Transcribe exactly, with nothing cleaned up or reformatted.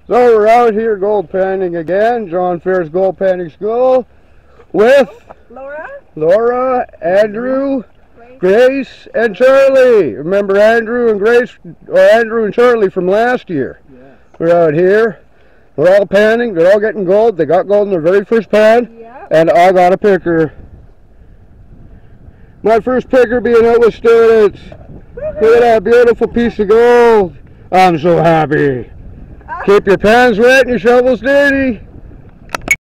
So we're out here gold panning again, John Ferris Gold Panning School, with Laura, Laura, Andrew, Grace. Grace, and Charlie. Remember Andrew and Grace, or Andrew and Charlie from last year? Yeah. We're out here. We're all panning. They're all getting gold. They got gold in their very first pan, yeah. And I got a picker. My first picker being out with students. Look at that beautiful piece of gold. I'm so happy. Keep your pans wet and your shovels dirty.